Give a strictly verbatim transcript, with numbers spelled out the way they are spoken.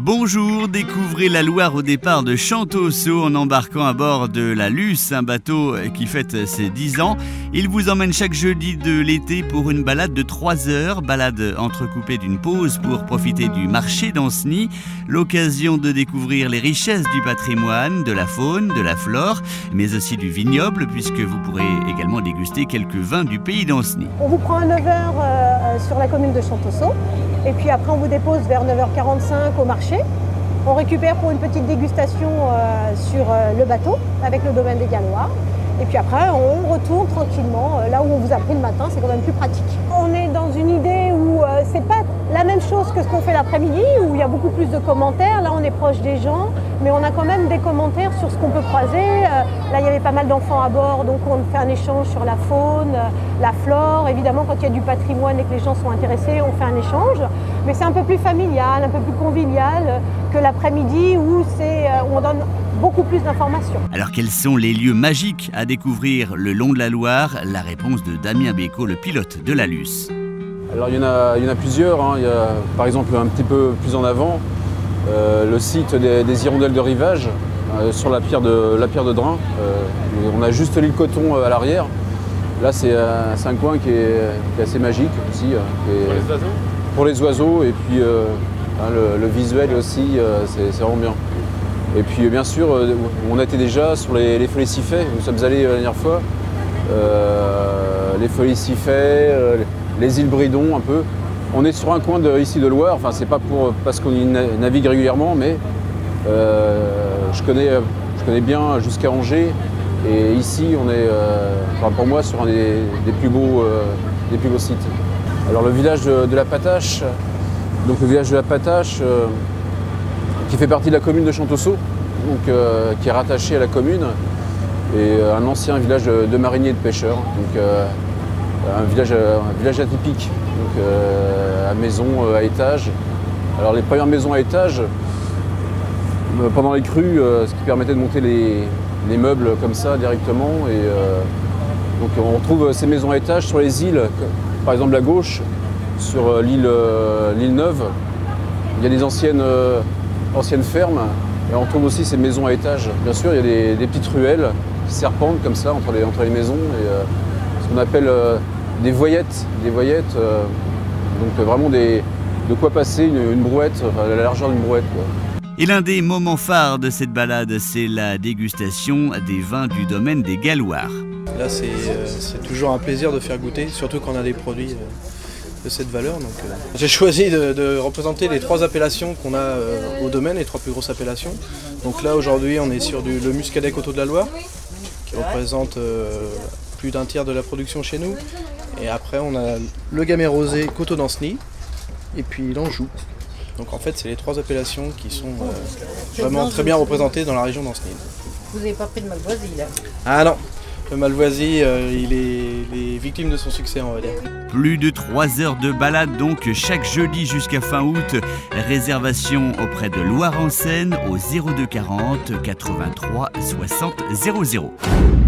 Bonjour, découvrez la Loire au départ de Chantoceau en embarquant à bord de la Luce, un bateau qui fête ses dix ans. Il vous emmène chaque jeudi de l'été pour une balade de trois heures, balade entrecoupée d'une pause pour profiter du marché d'Ancenis, l'occasion de découvrir les richesses du patrimoine, de la faune, de la flore, mais aussi du vignoble puisque vous pourrez également déguster quelques vins du pays d'Ancenis. On vous prend à neuf heures euh, sur la commune de Chantoceau et puis après on vous dépose vers neuf heures quarante-cinq au marché. On récupère pour une petite dégustation euh, sur euh, le bateau avec le domaine des Galloirs. Et puis après, on retourne tranquillement euh, là où on vous a pris le matin, c'est quand même plus pratique. On est dans une idée où euh, c'est pas la même chose que ce qu'on fait l'après-midi, où il y a beaucoup plus de commentaires. Là, on est proche des gens, mais on a quand même des commentaires sur ce qu'on peut croiser. Euh, là, il y avait pas mal d'enfants à bord, donc on fait un échange sur la faune, euh, la flore. Évidemment, quand il y a du patrimoine et que les gens sont intéressés, on fait un échange. Mais c'est un peu plus familial, un peu plus convivial euh, que l'après-midi où, c'est, euh, où on donne beaucoup plus d'informations. Alors quels sont les lieux magiques à découvrir le long de la Loire? La réponse de Damien Bécaud, le pilote de la Luce. Alors il y en a, il y en a plusieurs, hein. Il y a par exemple un petit peu plus en avant euh, le site des, des hirondelles de rivage euh, sur la pierre de, la pierre de Drin. Euh, on a juste l'île Coton euh, à l'arrière. Là c'est euh, un coin qui est, qui est assez magique aussi. Euh, pour les oiseaux Pour les oiseaux et puis euh, hein, le, le visuel aussi, euh, c'est vraiment bien. Et puis bien sûr, on était déjà sur les, les Follets-Siffet, nous sommes allés la dernière fois. Euh, les Follets-Siffet, euh, les îles Bridon un peu. On est sur un coin de, ici de Loire, enfin c'est pas pour, parce qu'on y navigue régulièrement, mais euh, je, connais, je connais bien jusqu'à Angers. Et ici, on est, euh, enfin pour moi, sur un des, des, plus beaux, euh, des plus beaux sites. Alors le village de, de la Patache, donc le village de la Patache, euh, qui fait partie de la commune de Chantoceau, donc, euh, qui est rattaché à la commune, et euh, un ancien village de, de mariniers et de pêcheurs, donc euh, un, village, un village atypique, donc, euh, à maison euh, à étage. Alors les premières maisons à étage, euh, pendant les crues, euh, ce qui permettait de monter les, les meubles comme ça directement, et euh, donc on retrouve ces maisons à étage sur les îles, par exemple à gauche, sur l'île euh, l'île Neuve, il y a des anciennes euh, ancienne ferme, et on trouve aussi ces maisons à étages. Bien sûr, il y a des, des petites ruelles qui serpentent comme ça entre les, entre les maisons, et euh, ce qu'on appelle euh, des voyettes, des voyettes, euh, donc euh, vraiment des, de quoi passer une, une brouette, enfin, la largeur d'une brouette, quoi. Et l'un des moments phares de cette balade, c'est la dégustation des vins du domaine des Galloirs. Là, c'est euh, toujours un plaisir de faire goûter, surtout quand on a des produits euh, de cette valeur. Donc, euh, j'ai choisi de, de représenter les trois appellations qu'on a euh, au domaine, les trois plus grosses appellations. Donc là, aujourd'hui, on est sur du, le Muscadet Coteaux de la Loire, qui représente euh, plus d'un tiers de la production chez nous. Et après, on a le Gamay Rosé Coteaux d'Ancenis, et puis l'Anjou. Donc en fait, c'est les trois appellations qui sont euh, vraiment très bien représentées dans la région d'Ancenis. Vous n'avez pas pris de Malvoisie là? Ah non, le Malvoisie, euh, il, est, il est victime de son succès, on va dire. Plus de trois heures de balade donc chaque jeudi jusqu'à fin août. Réservation auprès de Loire en Seine au zéro deux quarante quatre-vingt-trois soixante zéro zéro.